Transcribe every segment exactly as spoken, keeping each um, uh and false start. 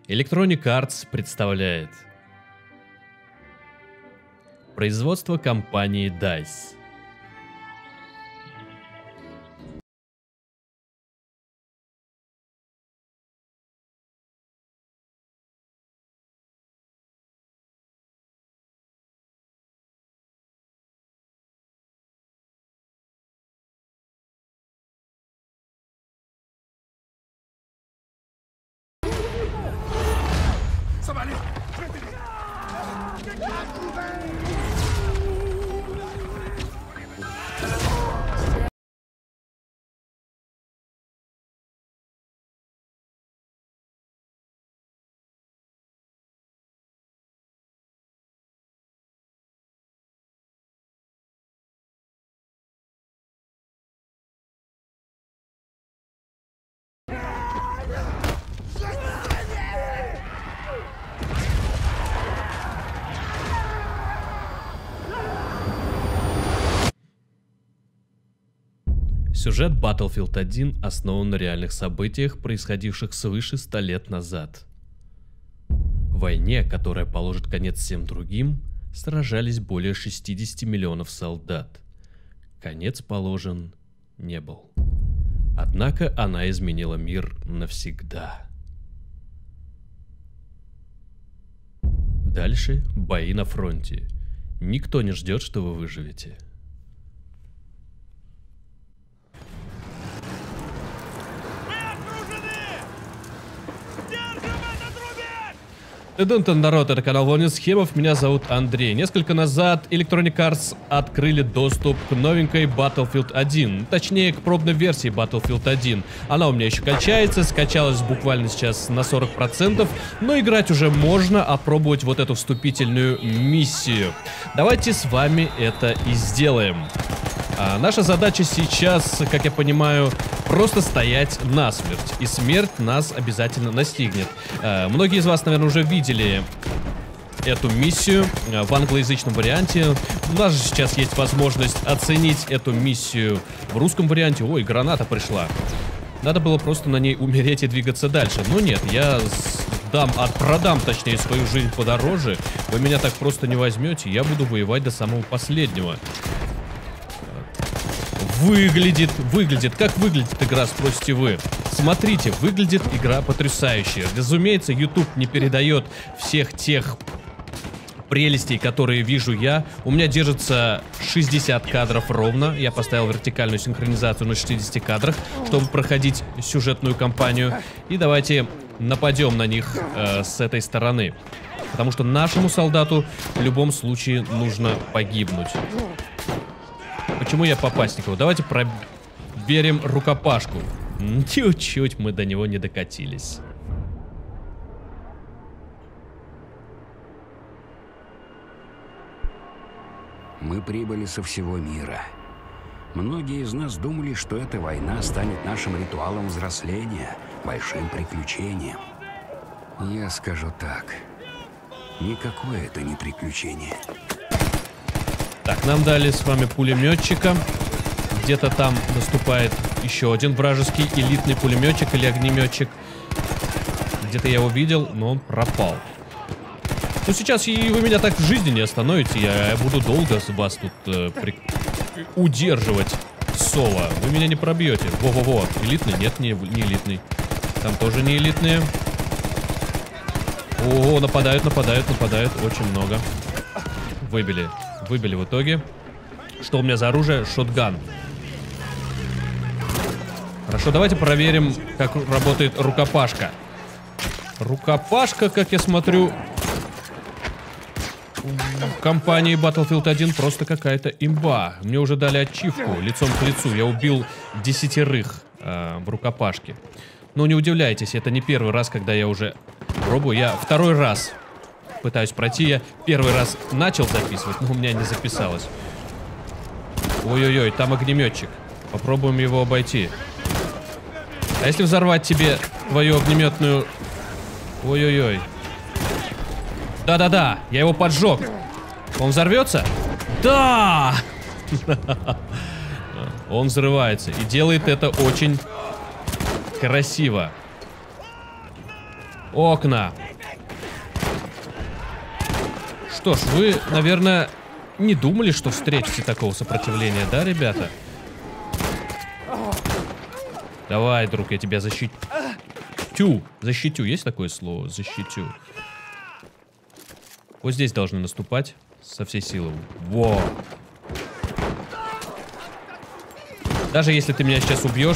Electronic Arts представляет производство компании дайс. Сюжет Battlefield один основан на реальных событиях, происходивших свыше ста лет назад. В войне, которая положит конец всем другим, сражались более шестидесяти миллионов солдат. Конец положен не был. Однако она изменила мир навсегда. Дальше бои на фронте. Никто не ждет, что вы выживете. Дунтон, народ, это канал Волнин Схемов, меня зовут Андрей. Несколько назад Electronic Arts открыли доступ к новенькой Battlefield один, точнее к пробной версии Battlefield один. Она у меня еще качается, скачалась буквально сейчас на сорок процентов, но играть уже можно, опробовать вот эту вступительную миссию. Давайте с вами это и сделаем. А наша задача сейчас, как я понимаю, просто стоять насмерть. И смерть нас обязательно настигнет. А, многие из вас, наверное, уже видели эту миссию в англоязычном варианте. У нас же сейчас есть возможность оценить эту миссию в русском варианте. Ой, граната пришла. Надо было просто на ней умереть и двигаться дальше. Но нет, я дам, от, продам, точнее, свою жизнь подороже. Вы меня так просто не возьмете. Я буду воевать до самого последнего. Выглядит, выглядит, как выглядит игра, спросите вы. Смотрите, выглядит игра потрясающе. Разумеется, YouTube не передает всех тех прелестей, которые вижу я. У меня держится шестьдесят кадров ровно. Я поставил вертикальную синхронизацию на шестидесяти кадрах, чтобы проходить сюжетную кампанию. И давайте нападем на них э, с этой стороны. Потому что нашему солдату в любом случае нужно погибнуть. Почему я Попасникова? Давайте проверим рукопашку. Чуть-чуть мы до него не докатились. Мы прибыли со всего мира. Многие из нас думали, что эта война станет нашим ритуалом взросления, большим приключением. Я скажу так. Никакое это не приключение. Так, нам дали с вами пулеметчика. Где-то там наступает еще один вражеский элитный пулеметчик или огнеметчик. Где-то я его видел, но он пропал. Ну, сейчас и вы меня так в жизни не остановите. Я буду долго вас тут э, при... удерживать соло. Вы меня не пробьете. Во-во-во. Элитный? Нет, не, не элитный. Там тоже не элитные. О, нападают, нападают, нападают. Очень много. Выбили. Выбили в итоге. Что у меня за оружие? Шотган. Хорошо, давайте проверим, как работает рукопашка. Рукопашка, как я смотрю, в компании Battlefield один просто какая-то имба. Мне уже дали ачивку лицом к лицу. Я убил десятерых э, в рукопашке. Но не удивляйтесь, это не первый раз, когда я уже пробую. Я второй раз пытаюсь пройти. Я первый раз начал записывать, но у меня не записалось. Ой-ой-ой, там огнеметчик. Попробуем его обойти. А если взорвать тебе твою огнеметную... Ой-ой-ой. Да-да-да, я его поджег. Он взорвется? Да! Он взрывается. И делает это очень красиво. Окна. Что ж, вы, наверное, не думали, что встретите такого сопротивления, да, ребята? Давай, друг, я тебя защитю. Тю, защитю. Есть такое слово? Защитю. Вот здесь должны наступать со всей силы. Во. Даже если ты меня сейчас убьешь.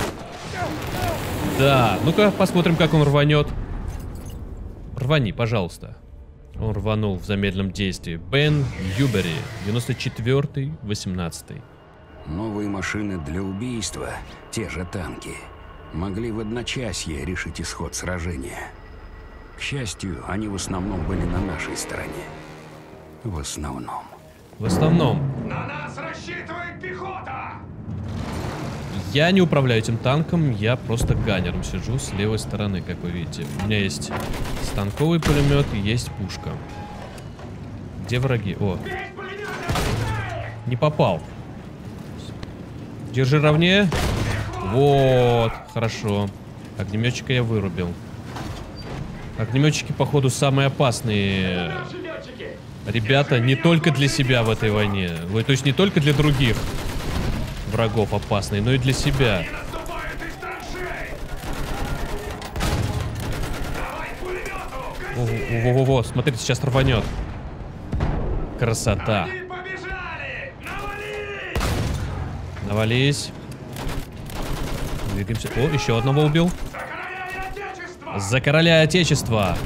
Да, ну-ка, посмотрим, как он рванет. Рвани, пожалуйста. Он рванул в замедленном действии. Бен Юбери, девяносто четвёртый, восемнадцатый. Новые машины для убийства, те же танки, могли в одночасье решить исход сражения. К счастью, они в основном были на нашей стороне. В основном. В основном. На нас рассчитывает пехота! Я не управляю этим танком, я просто ганнером сижу с левой стороны, как вы видите. У меня есть станковый пулемет и есть пушка. Где враги? О. Не попал. Держи ровнее. Вот, хорошо. Огнеметчика я вырубил. Огнеметчики, походу, самые опасные ребята не только для себя в этой войне. То есть не только для других врагов опасные, но и для себя. Во-во-во, смотрите, сейчас рванет. Красота. Навались. Двигаемся. О, еще одного убил. За короля Отечества.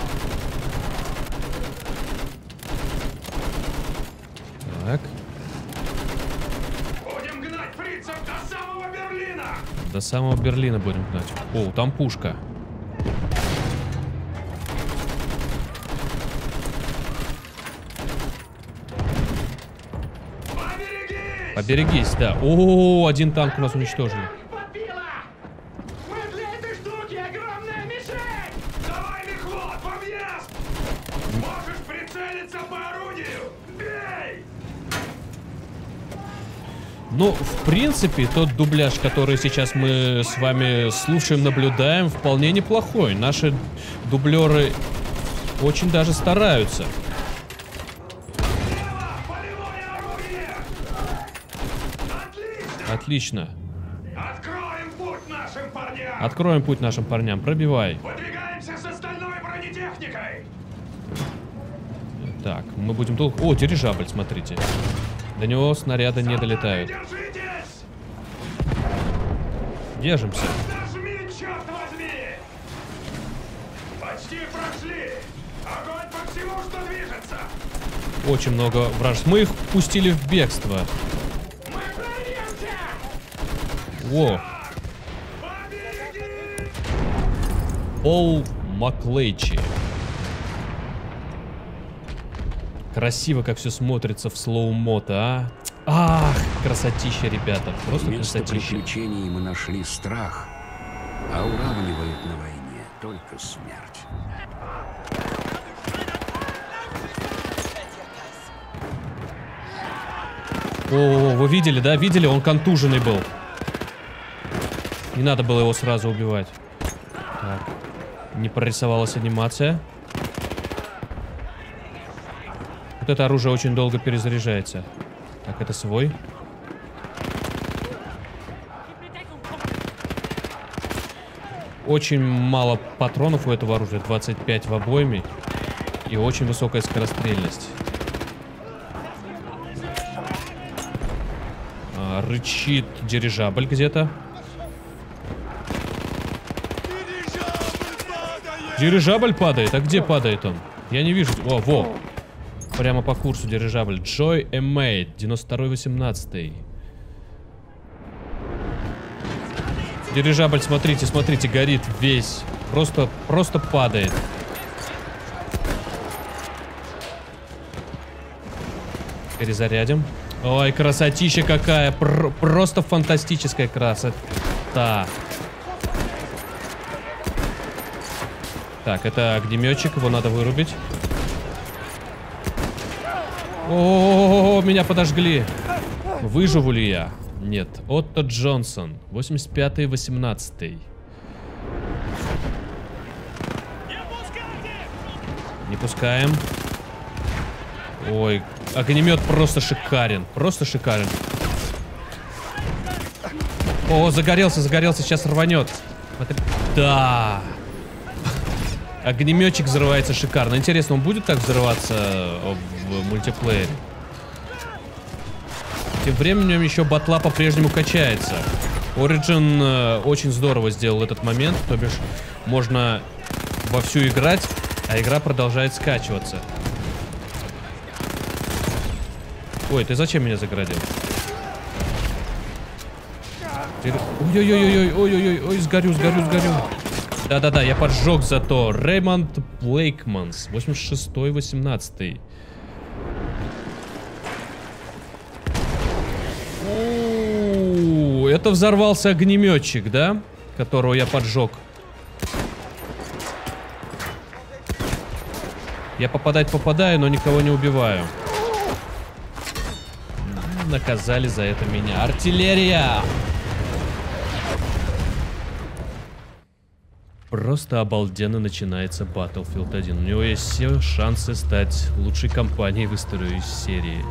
Так. Будем гнать фрицев до самого Берлина. До самого Берлина будем гнать. О, там пушка. Поберегись! Поберегись, да. О, один танк у нас уничтожили. Мы для этой штуки огромная мишень! Давай, Мехлот, в объезд! Можешь прицелиться по орудию! Бей! Ну, в принципе, тот дубляж, который сейчас мы с вами слушаем, наблюдаем, вполне неплохой. Наши дублеры очень даже стараются. Отлично. Откроем путь нашим парням! Откроем путь нашим парням. Пробивай. Выдвигаемся с остальной бронетехникой! Так, мы будем долго... О, дирижабль, смотрите. До него снаряды не долетают. Держитесь! Держимся. Нажми, черт возьми! Почти прошли! Огонь по всему, что движется! Очень много враж. Мы их пустили в бегство. Мы прорвемся! Во. Побеги! Пол Маклейчи. Красиво, как все смотрится в слоумо-то, а? Ах, красотища, ребята. Просто Вместо красотища. приключений мы нашли страх, а уравнивает на войне только смерть. О, вы видели, да? Видели? Он контуженный был. Не надо было его сразу убивать. Так. Не прорисовалась анимация. Вот это оружие очень долго перезаряжается. Так, это свой. Очень мало патронов у этого оружия. двадцать пять в обойме. И очень высокая скорострельность. А, рычит дирижабль где-то. Дирижабль падает. А где падает он? Я не вижу. О, во. Прямо по курсу дирижабль. Joy Эмейт, девяносто второй восемнадцатый. Дирижабль, смотрите, смотрите, горит весь. Просто, просто падает. Перезарядим. Ой, красотища какая. Пр просто фантастическая красота. Так, это огнеметчик, его надо вырубить. О, меня подожгли. Выживу ли я? Нет. Отто Джонсон, восемьдесят пятый восемнадцатый. Не пускаем. Ой, огнемет просто шикарен. Просто шикарен. О, загорелся, загорелся, сейчас рванет. Да. Огнеметчик взрывается шикарно. Интересно, он будет так взрываться в мультиплеере? Тем временем еще батла по-прежнему качается. Origin э, очень здорово сделал этот момент. То бишь, можно вовсю играть, а игра продолжает скачиваться. Ой, ты зачем меня загородил? Ой-ой-ой-ой, ой-ой-ой, ой, сгорю, сгорю, сгорю. Да-да-да, я поджег зато. Рэймонд Блейкманс, восемьдесят шестой восемнадцатый. О, это взорвался огнеметчик, да? Которого я поджег. Я попадать попадаю, но никого не убиваю. Наказали за это меня. Артиллерия! Просто обалденно начинается Battlefield один. У него есть все шансы стать лучшей компанией в истории серии.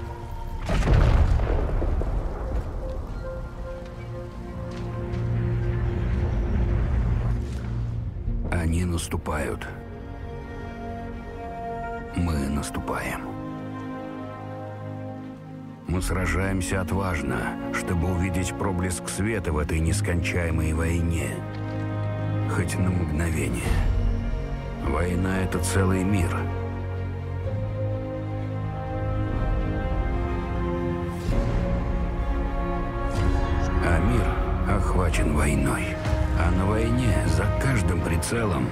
Они наступают. Мы наступаем. Мы сражаемся отважно, чтобы увидеть проблеск света в этой нескончаемой войне. Хоть на мгновение. Война — это целый мир. А мир охвачен войной. А на войне за каждым прицелом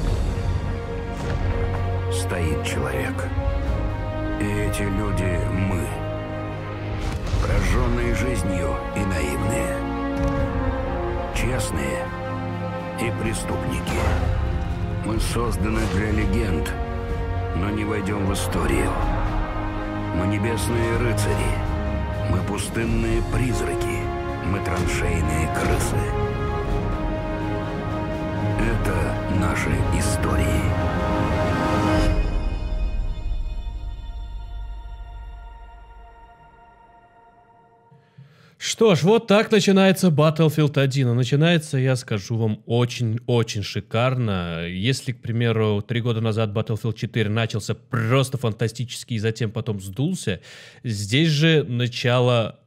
стоит человек. И эти люди — мы. Прожженные жизнью и наивные. Честные и преступники. Мы созданы для легенд, но не войдем в историю. Мы небесные рыцари. Мы пустынные призраки. Мы траншейные крысы. Это наши истории. Что ж, вот так начинается Battlefield один. А начинается, я скажу вам, очень-очень шикарно. Если, к примеру, три года назад Battlefield четыре начался просто фантастически и затем потом сдулся, здесь же начало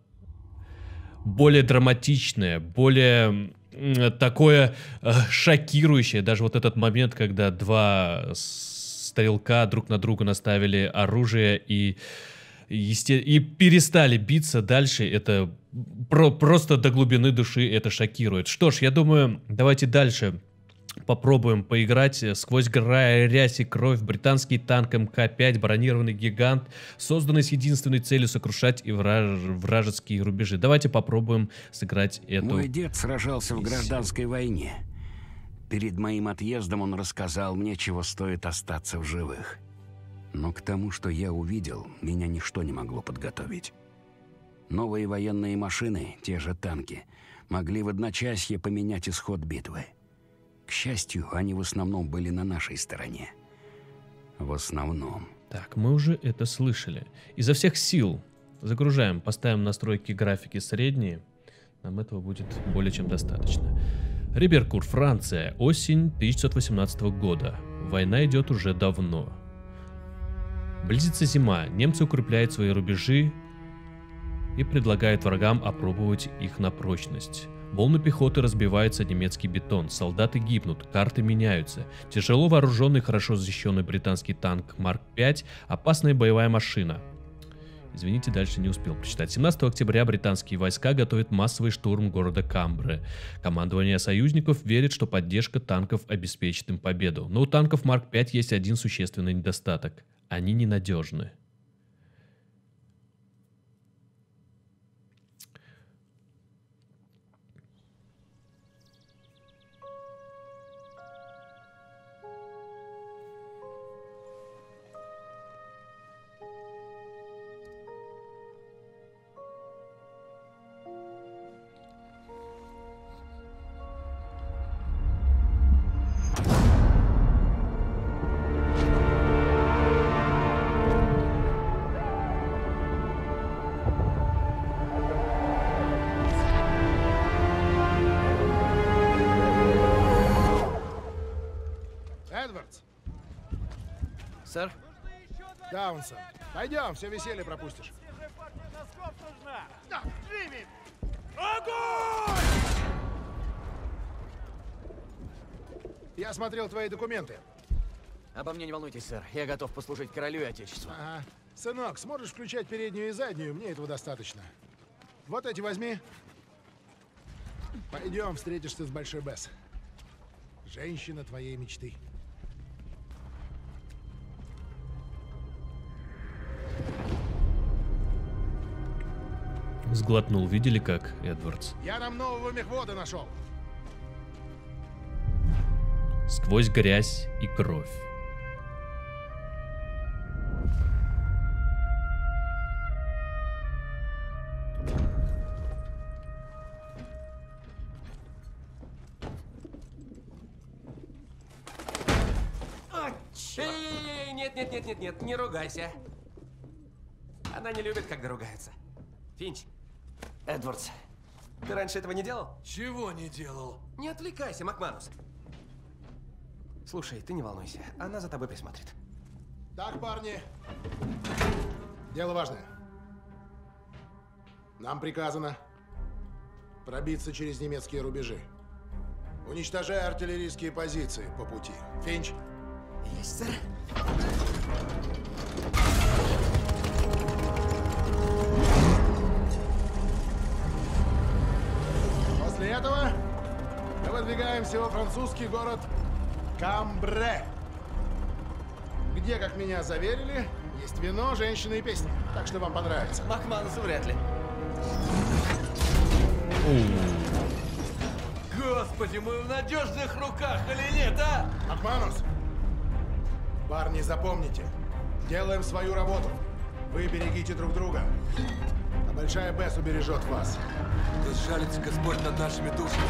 более драматичное, более такое э, шокирующее. Даже вот этот момент, когда два стрелка друг на друга наставили оружие и, есте... и перестали биться дальше, это про... просто до глубины души это шокирует. Что ж, я думаю, давайте дальше попробуем поиграть. Сквозь грязь и кровь британский танк эм ка пять, бронированный гигант, созданный с единственной целью сокрушать и враж... вражеские рубежи. Давайте попробуем сыграть эту... Мой дед сражался в гражданской войне. Перед моим отъездом он рассказал мне, чего стоит остаться в живых. Но к тому, что я увидел, меня ничто не могло подготовить. Новые военные машины, те же танки, могли в одночасье поменять исход битвы. К счастью, они в основном были на нашей стороне. В основном. Так, мы уже это слышали. Изо всех сил загружаем, поставим настройки графики средние. Нам этого будет более чем достаточно. Риберкур, Франция. Осень тысяча девятьсот восемнадцатого года. Война идет уже давно. Близится зима. Немцы укрепляют свои рубежи и предлагают врагам опробовать их на прочность. Волны пехоты разбиваются о немецкий бетон, солдаты гибнут, карты меняются. Тяжело вооруженный, хорошо защищенный британский танк Марк пять – опасная боевая машина. Извините, дальше не успел прочитать. семнадцатого октября британские войска готовят массовый штурм города Камбре. Командование союзников верит, что поддержка танков обеспечит им победу. Но у танков Марк пять есть один существенный недостаток – они ненадежны. Эдвардс. Сэр? Даунсон. Пойдем, все веселье пропустишь. Огонь! Я смотрел твои документы. Обо мне не волнуйтесь, сэр. Я готов послужить королю и отечеству. Ага. Сынок, сможешь включать переднюю и заднюю? Мне этого достаточно. Вот эти возьми. Пойдем, встретишься с Большой Бесс. Женщина твоей мечты. Сглотнул, видели как, Эдвардс? Я нам нового мехвода нашел. Сквозь грязь и кровь. Эй, нет, нет, нет, нет, нет, не ругайся. Она не любит, когда ругаются. Финч, Эдвардс. ты раньше этого не делал? Чего не делал? Не отвлекайся, Макманус. Слушай, ты не волнуйся, она за тобой присмотрит. Так, парни. Дело важное. Нам приказано пробиться через немецкие рубежи. Уничтожай артиллерийские позиции по пути. Финч. Есть, сэр. После этого мы выдвигаемся во французский город Камбре, где, как меня заверили, есть вино, женщины и песни. Так что вам понравится. Макманусу вряд ли. Господи, мы в надежных руках или нет, а? Макманус! Парни, запомните. Делаем свою работу. Вы берегите друг друга. А Большая Бесс убережет вас. Да сжалится Господь над нашими душами.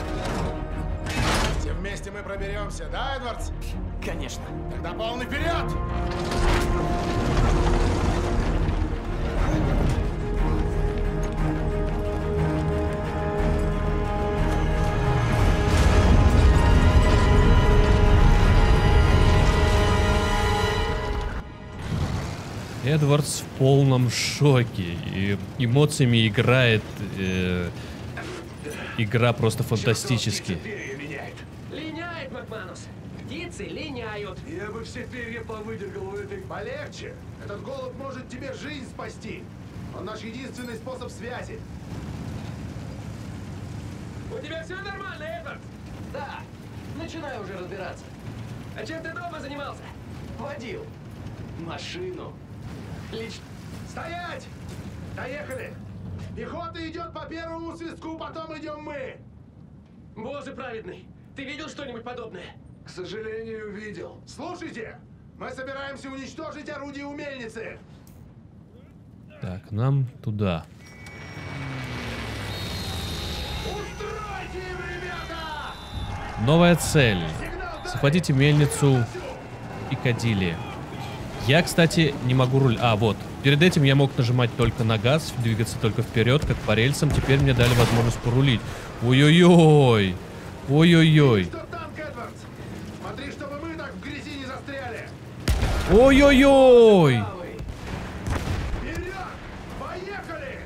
Все вместе мы проберемся, да, Эдвардс? Конечно. Тогда полный вперед! Эдвардс в полном шоке. И эмоциями играет. Э, игра просто фантастически. Линяет, Макманус. Птицы линяют. Я бы все перья повыдергал у этой... Полегче. Этот голубь может тебе жизнь спасти. Он наш единственный способ связи. У тебя все нормально, Эдвард? Да. Начинаю уже разбираться. А чем ты дома занимался? Водил. Машину. Лично. Стоять! Доехали! Пехота идет по первому свистку, потом идем мы! Боже праведный, ты видел что-нибудь подобное? К сожалению, видел. Слушайте! Мы собираемся уничтожить орудие у мельницы! Так, нам туда. Устройте им, ребята! Новая цель. Захватите мельницу и кадили. Я, кстати, не могу руль... А, вот. Перед этим я мог нажимать только на газ, двигаться только вперед, как по рельсам. Теперь мне дали возможность порулить. Ой-ой-ой. Ой-ой-ой. Что танк, Эдвардс? Смотри, чтобы мы так в грязи не застряли! Ой-ой-ой. Вперед! Поехали!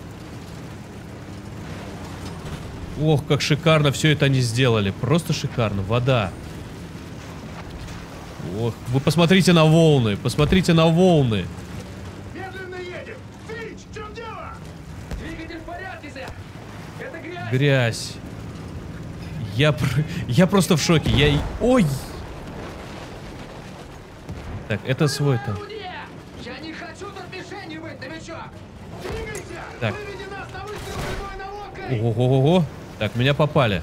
Ох, как шикарно все это они сделали. Просто шикарно. Вода. Ох, вы посмотрите на волны. Посмотрите на волны. Медленно едем! Финч, в чем дело? Двигатель в порядке, сэр. Это грязь. Грязь. Я, пр... я просто в шоке. Я... и- Ой! Так, это свой там. Орудие! Я не хочу тут мишенью быть, новичок. Двигайся! Так. Выведи нас на выстрел прямой наводкой! Ого-го-го. Так, меня попали.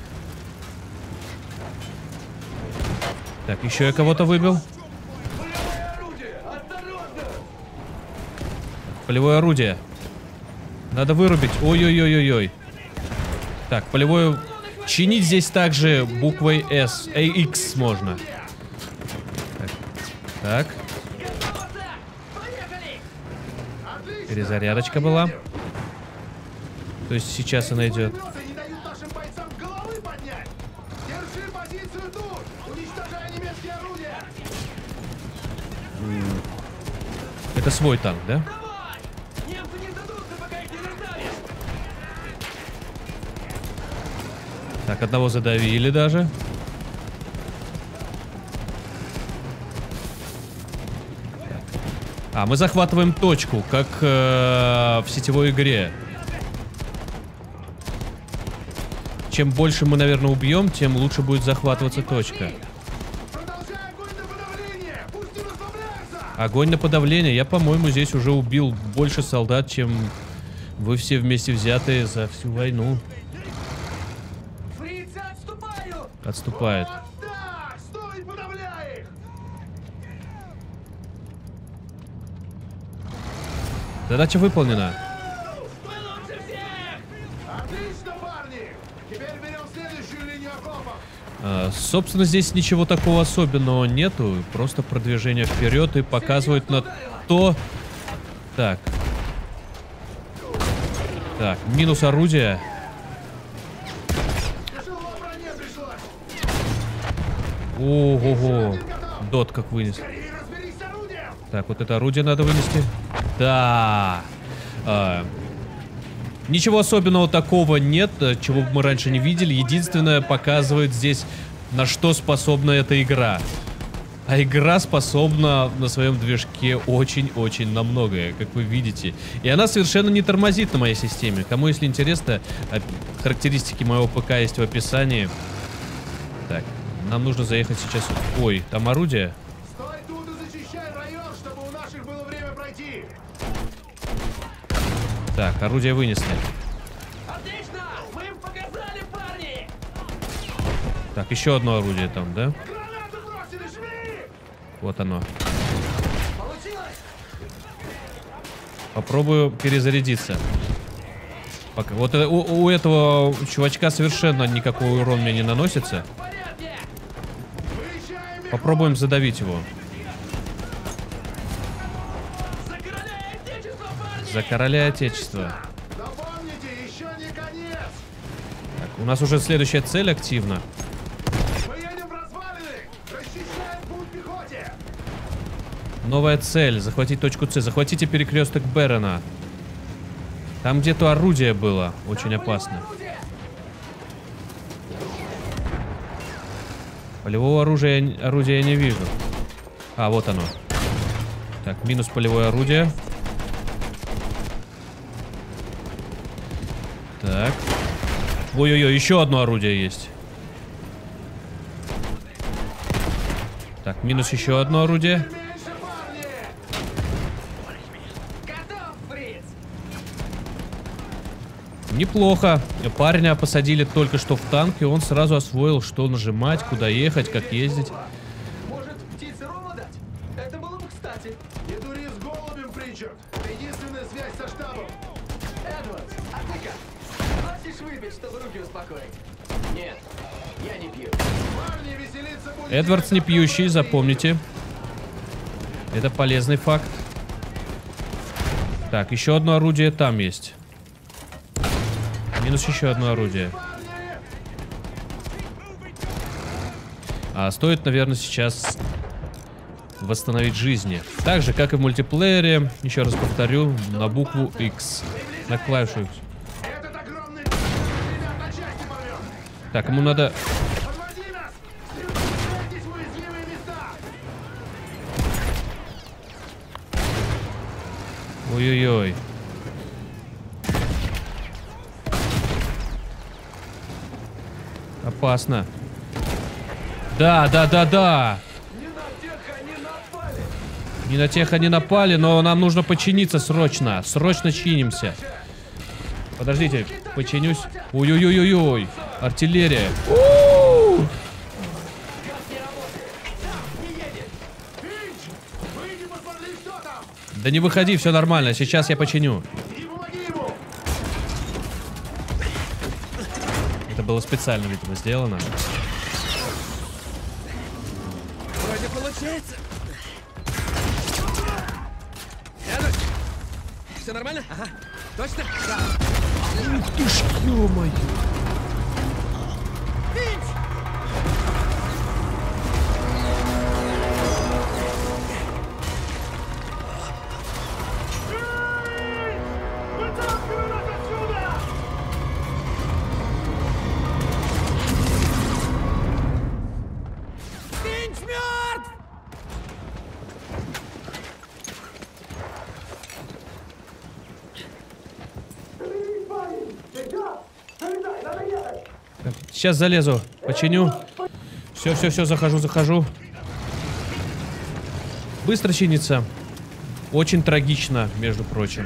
Так, еще я кого-то выбил. Полевое орудие! Осторожно! Полевое орудие. Надо вырубить. Ой-ой-ой-ой-ой. Так, полевое... Чинить здесь также буквой S. A X можно. Так. Так. Готово, сэр. Поехали! Отлично! Перезарядочка Давай была. едем! То есть сейчас она идет. Пулеметы не дают нашим бойцам головы поднять! Держи позицию тут! Уничтожай Французские орудия! Это свой танк, да? Немцы не сдадутся, пока их не раздавишь! Так, одного задавили даже. А, мы захватываем точку, как э, в сетевой игре. Чем больше мы, наверное, убьем, тем лучше будет захватываться точка. Продолжай огонь на подавление! Пусть не расслабляются! Огонь на подавление. Я, по-моему, здесь уже убил больше солдат, чем вы все вместе взятые за всю войну. Фрицы отступают! Отступает. Вот так! Стой, подавляй их! Задача выполнена. Мы лучше всех! Отлично, парни! Теперь берем следующую линию окопов! А, собственно, здесь ничего такого особенного нету. Просто продвижение вперед и показывает на то... Так. Так, минус орудия. Тяжело броне пришлось! Ого-го. Дот как вынес. Скорее разберись с орудием! Так, вот это орудие надо вынести. Да. А, ничего особенного такого нет, чего мы раньше не видели. Единственное, показывает здесь, на что способна эта игра. А игра способна на своем движке очень-очень на многое, как вы видите. И она совершенно не тормозит на моей системе. Кому, если интересно, характеристики моего ПК есть в описании. Так, нам нужно заехать сейчас... Ой, там орудие. Стой тут и защищай район, чтобы у наших было время пройти! Так, орудие вынесли. Отлично! Мы им показали, парни! Так, еще одно орудие там, да? Гранату бросили, жми! Вот оно. Получилось! Попробую перезарядиться. Пока. Вот это- у, у этого чувачка совершенно никакой урон мне не наносится. В порядке! Выезжаем их! Попробуем задавить его. За короля и отечество, парни! За короля Отечества. Запомните, еще не конец! Так, у нас уже следующая цель активна. Мы едем в развалины! Расчищаем путь пехоте! Новая цель. Захватить точку С. Захватите перекресток Берона. Там где-то орудие было. Очень опасно. Орудие! Полевого оружия, я не- орудия я не вижу. А, вот оно. Так, минус полевое орудие. Так. Ой-ой-ой, еще одно орудие есть. Так, минус еще одно орудие. Меньше, парни! Готов, Фриц! Неплохо. Парня посадили только что в танк, и он сразу освоил, что нажимать, куда ехать, как ездить. Может, птице рому дать? Это было бы кстати. Не дури с голубем, Причард! Это единственная связь со штабом! Эдвард, а ты-ка? Хочешь выпить, чтобы руки успокоить? Нет, я не пью. Парни, веселиться будет... Эдвардс не пьющий, запомните. Это полезный факт. Так, еще одно орудие там есть. Минус еще одно орудие. А стоит, наверное, сейчас восстановить жизни. Так же, как и в мультиплеере, еще раз повторю, на букву X. На клавишу X. Этот огромный... Ребят, на части порвем! Так, ему надо... Подводи нас! Стрелайтесь в уязвимые места! Ой-ой-ой. Опасно. Да, да, да, да. Не на тех они напали! Не на тех они напали, но нам нужно починиться срочно. Срочно чинимся. Подождите, починюсь. Ой-ой-ой-ой-ой. Артиллерия. У-у-у. Финч! Выйди, посмотри, что там! Да не выходи, все нормально. Сейчас я починю. И помоги ему! Это было специально, видимо, сделано. Вроде получается. Януш, все нормально? Ага. Точно? Да. Ух ты ж, ё-моё. Финч мертв! Сейчас залезу, починю. Все, все, все, захожу, захожу. Быстро чинится. Очень трагично, между прочим.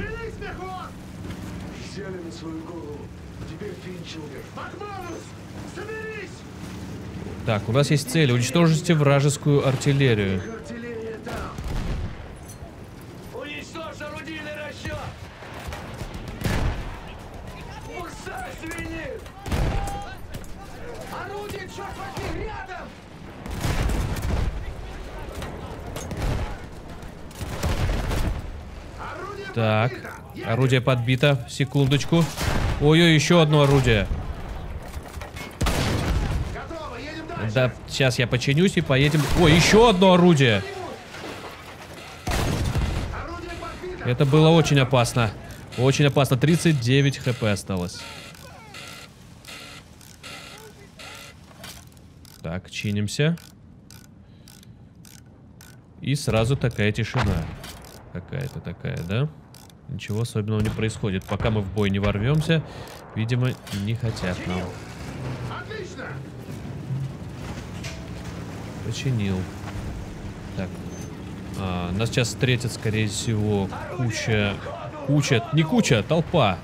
Сели на свою голову. Теперь Финч умер. Макманус, соберись! Так, у нас есть цель. Уничтожите вражескую артиллерию. Артиллерия там. Уничтожь орудийный расчет! Мурса свинит! Орудие, черт возьми, рядом! Орудие Так, подбито! орудие подбито. Секундочку. Ой-ой, еще одно орудие. Готово, едем дальше! Да, сейчас я починюсь и поедем. Ой, еще одно орудие. Орудие подбито! Это было очень опасно. Очень опасно. тридцать девять хп осталось. Так, чинимся. И сразу такая тишина. Какая-то такая, да? Ничего особенного не происходит. Пока мы в бой не ворвемся, видимо, не хотят нам. Отлично! Починил. Так. А, нас сейчас встретит, скорее всего, куча... Куча... Не куча, толпа.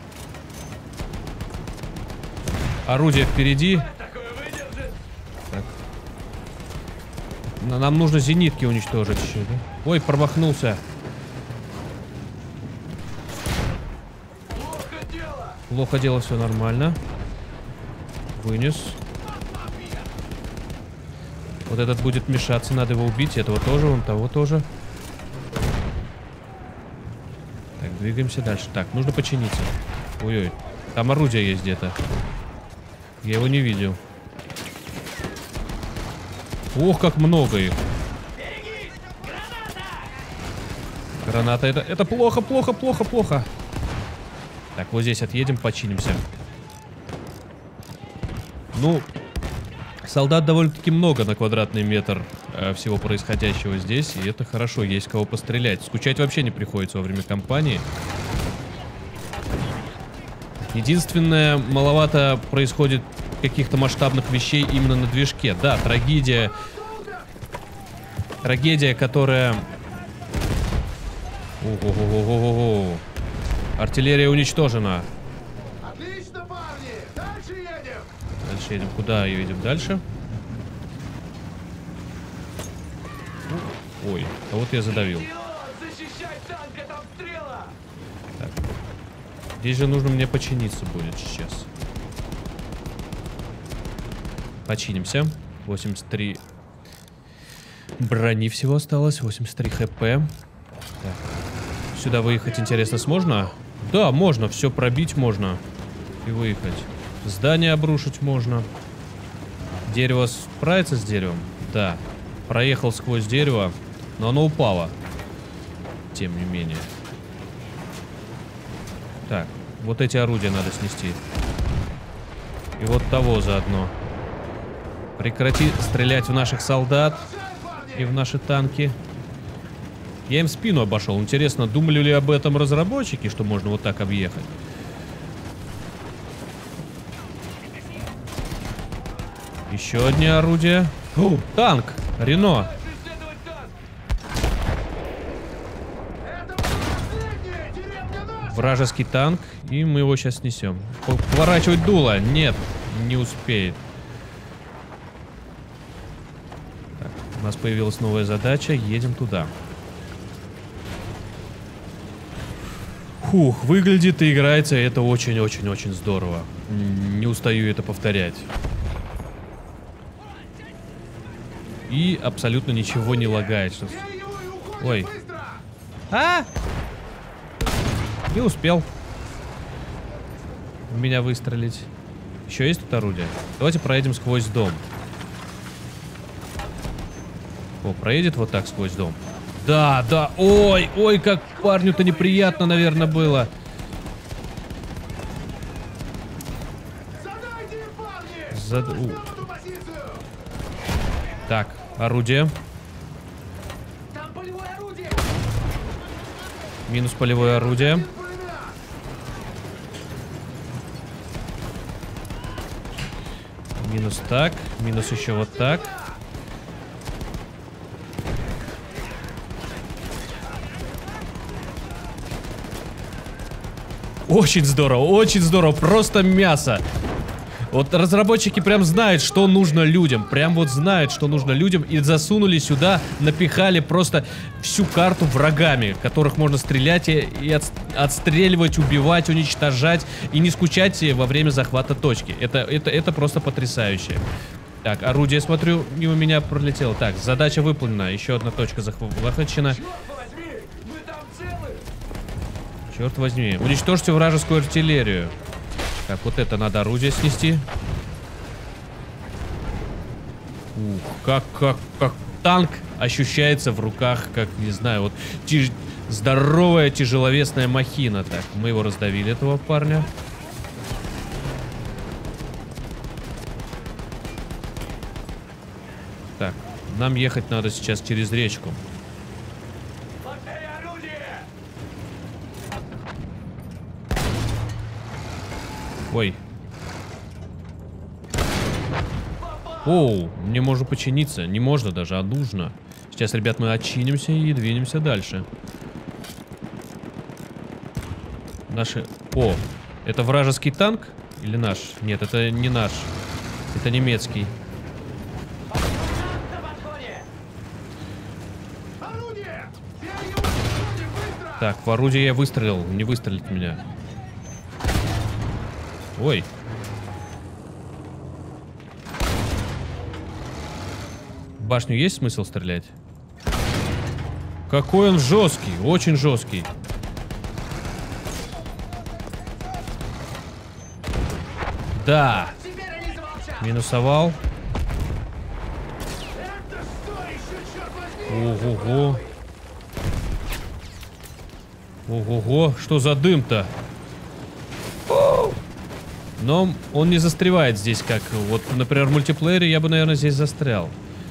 Орудие впереди. Так. Нам нужно зенитки уничтожить еще, да? Ой, промахнулся. Плохо дело! Плохо дело, все нормально. Вынес. Вот этот будет мешаться, надо его убить. Этого тоже, вон того тоже. Так, двигаемся дальше. Так, нужно починиться. Ой-ой, там орудие есть где-то. Я его не видел. Ох, как много их. Граната, это, это плохо, плохо, плохо, плохо. Так, вот здесь отъедем, починимся. Ну, солдат довольно-таки много на квадратный метр э, всего происходящего здесь, и это хорошо, есть кого пострелять. Скучать вообще не приходится во время кампании. Единственное, маловато происходит каких-то масштабных вещей именно на движке. Да, трагедия. Трагедия, которая... Ого-го-го-го-го. Артиллерия уничтожена. Отлично, парни! Дальше едем! Дальше едем. Куда едем дальше? Ой, а вот я задавил. Защищай танк от обстрела! Так. Здесь же нужно мне починиться будет сейчас. Починимся. восемьдесят три брони всего осталось. восемьдесят три хп. Так. Сюда выехать, интересно, сможно? Да, можно. Все пробить можно. И выехать. Здание обрушить можно. Дерево справится с деревом? Да. Проехал сквозь дерево, но оно упало. Тем не менее. Так. Вот эти орудия надо снести. И вот того заодно. Прекрати стрелять в наших солдат и в наши танки. Я им спину обошел. Интересно, думали ли об этом разработчики, что можно вот так объехать? Еще одни орудия. О, танк! Рено! Вражеский танк. И мы его сейчас снесем. Поворачивать дуло. Нет, не успеет. Так, у нас появилась новая задача. Едем туда. Фух, выглядит и играется это очень-очень-очень здорово. Не устаю это повторять. И абсолютно ничего не лагает. Ой. А! Не успел в меня выстрелить. Еще есть тут орудие? Давайте проедем сквозь дом. О, проедет вот так сквозь дом. Да, да, ой, ой, как парню-то неприятно, наверное, было. Зад... У. Так, Орудие. Там полевое орудие! Минус полевое орудие. Минус так. Минус еще вот так. Очень здорово, очень здорово. Просто мясо. Вот разработчики прям знают, что нужно людям. Прям вот знают, что нужно людям. И засунули сюда, напихали просто всю карту врагами, которых можно стрелять и, и от, отстреливать, убивать, уничтожать. И не скучать во время захвата точки. Это, это, это просто потрясающе. Так, орудие, смотрю, мимо меня пролетело. Так, задача выполнена. Еще одна точка захвачена. Черт возьми. Уничтожьте вражескую артиллерию. Так, вот это надо орудие снести. Ух, как, как, как танк ощущается в руках, как, не знаю, вот тяж... здоровая тяжеловесная махина. Так, мы его раздавили, этого парня. Так, нам ехать надо сейчас через речку. Ой. Оу, не можно починиться. Не можно даже, а нужно. Сейчас, ребят, мы отчинимся и двинемся дальше. Наши... О, это вражеский танк? Или наш? Нет, это не наш. Это немецкий. Так, в орудие я выстрелил. Не выстрелит в меня. Ой. В башню есть смысл стрелять? Какой он жесткий, очень жесткий. Да. Минусовал. Ого-го. Ого-го, что за дым-то? Но он не застревает здесь, как вот, например, в мультиплеере я бы, наверное, здесь застрял.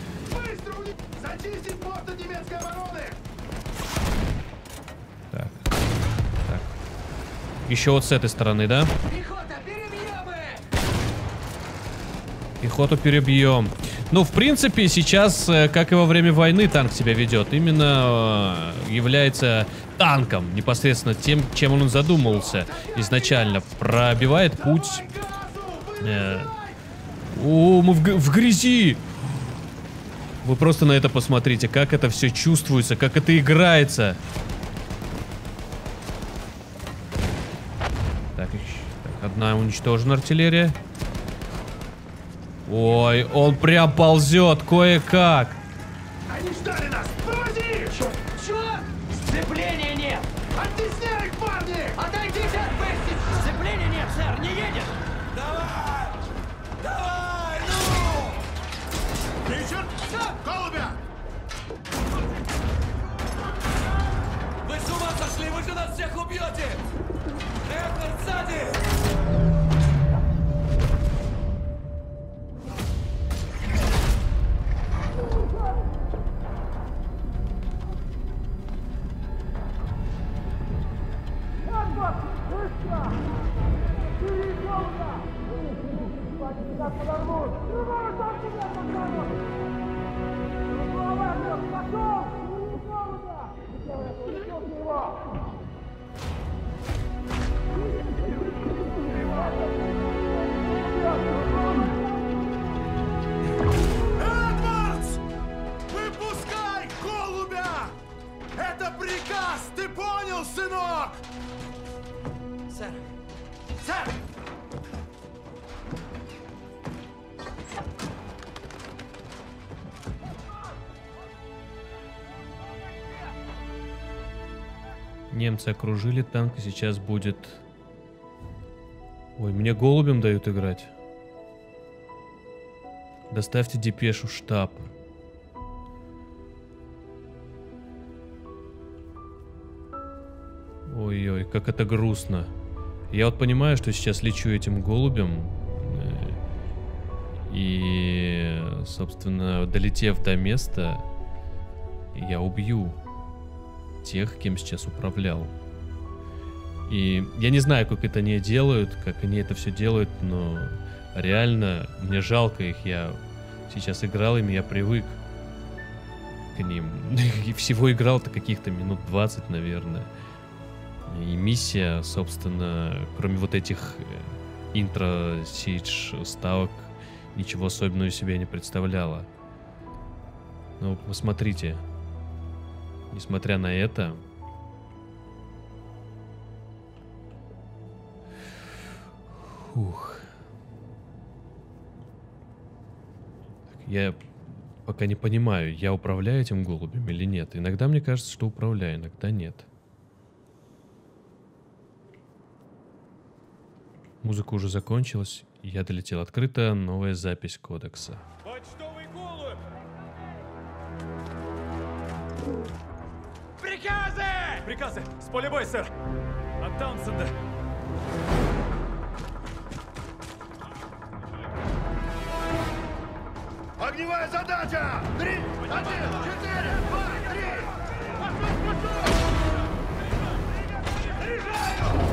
Так. Так. Еще вот с этой стороны, да? Пехоту перебьем. Ну, в принципе, сейчас, как и во время войны, танк себя ведет. Именно является танком, непосредственно тем, чем он задумывался изначально. Пробивает путь. Э, о, мы в, в грязи! Вы просто на это посмотрите, как это все чувствуется, как это играется. Так, так, одна уничтожена артиллерия. Ой, он прям ползет кое-как. Они ждали нас! Проводи! Чё? Чё? Сцепления нет! Оттесняй их, парни! Отойдите от Бесси! Сцепления нет, сэр, не едет! Давай! Давай, ну! Ричард! Голубя! Вы с ума сошли? Вы же нас всех убьете! Эдвард, сзади! Эдвардс! Выпускай голубя! Это приказ! Ты понял, сынок? Сэр, Сэр! Немцы окружили танк, и сейчас будет... Ой, мне голубем дают играть. Доставьте депешу в штаб. Ой-ой, как это грустно. Я вот понимаю, что сейчас лечу этим голубем. И собственно, долетев до места, я убью тех, кем сейчас управлял. И я не знаю, как это они делают, как они это все делают, но реально мне жалко их. Я сейчас играл ими, я привык к ним. И всего играл-то каких-то минут двадцать, наверное. И миссия, собственно, кроме вот этих интро-сидж ставок, ничего особенного из себя не представляла. Но посмотрите. Несмотря на это... Фух. Я пока не понимаю, я управляю этим голубем или нет. Иногда мне кажется, что управляю, иногда нет. Музыка уже закончилась, и я долетел. Открыта новая запись кодекса. Почтовый голубь! Приказы! Приказы! С поля боя, сэр! От Таунсенда! Огневая задача! Три, один, четыре, два, три! Пошел, пошел! Заряжаю!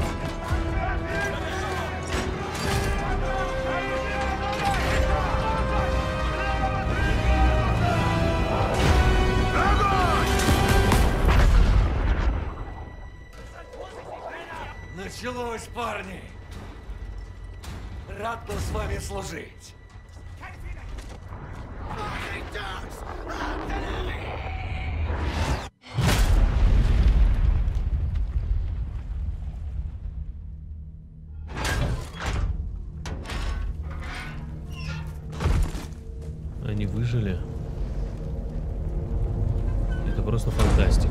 Началось, парни! Рад был с вами служить. Они выжили. Это просто фантастика.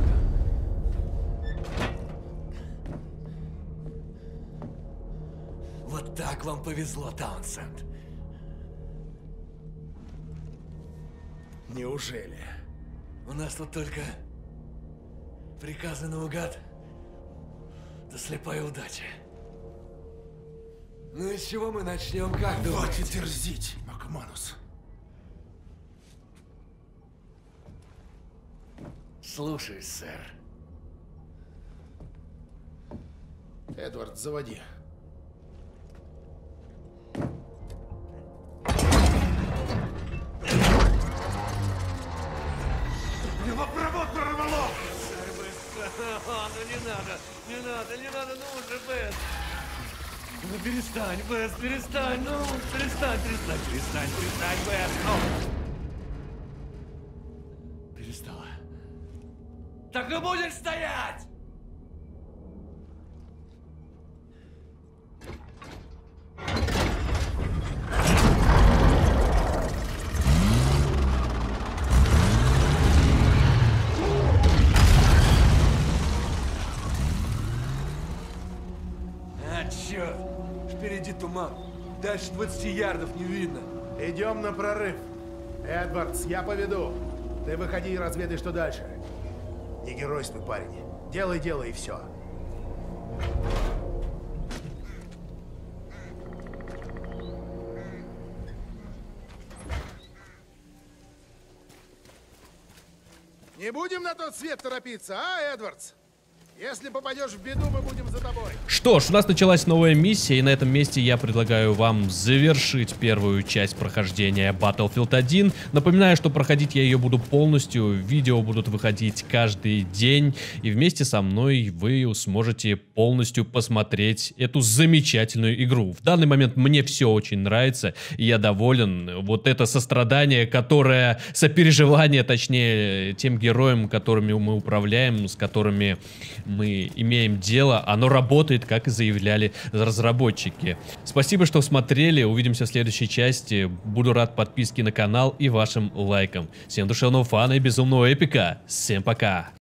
Вот так вам повезло, Таунсенд. Неужели? У нас тут только приказы наугад, да слепая удача. Ну и с чего мы начнем, как думаете? Хватит дерзить, Макманус. Слушаюсь, сэр. Эдвард, заводи. Небопровод прорвало! Ну не надо, не надо, не надо, ну уже, Бэс. Ну перестань, Бэс, перестань, ну перестань, перестань, перестань, перестань, Бэс, ну. Перестала. Так и будешь стоять! Черт! Впереди туман. Дальше двадцати ярдов не видно. Идем на прорыв. Эдвардс, я поведу. Ты выходи и разведай, что дальше. Не геройствуй, парень. Делай дело и все. Не будем на тот свет торопиться, а, Эдвардс? Если попадешь в беду, мы будем за тобой. Что ж, у нас началась новая миссия, и на этом месте я предлагаю вам завершить первую часть прохождения Battlefield один. Напоминаю, что проходить я ее буду полностью, видео будут выходить каждый день, и вместе со мной вы сможете полностью посмотреть эту замечательную игру. В данный момент мне все очень нравится, и я доволен. Вот это сострадание, которое, сопереживание, точнее, тем героям, которыми мы управляем, с которыми мы имеем дело, оно работает, как и заявляли разработчики. Спасибо, что смотрели, увидимся в следующей части. Буду рад подписке на канал и вашим лайкам. Всем душевного фана и безумного эпика. Всем пока!